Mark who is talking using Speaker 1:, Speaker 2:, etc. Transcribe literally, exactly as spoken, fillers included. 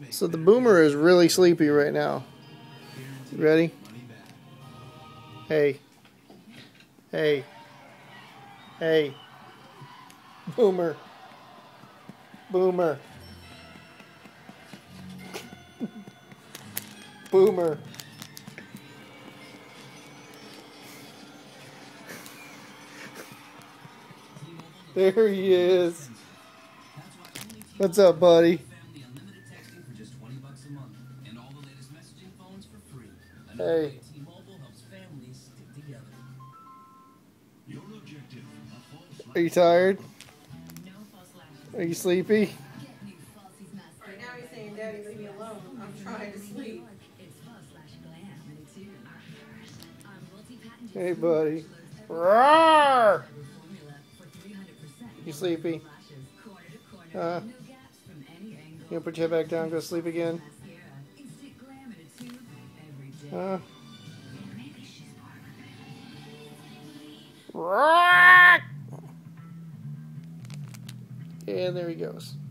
Speaker 1: So the boomer is really sleepy right now. You ready? Hey. Hey. Hey. Boomer. Boomer. Boomer. There he is. What's up, buddy? Hey. Are you tired? Are you sleepy?
Speaker 2: Right now he's saying, Daddy, leave me alone. I'm trying to sleep.
Speaker 1: Hey, buddy. Roar! You sleepy? Uh, you gonna put your head back down and go sleep again? Uh. Roar! And there he goes.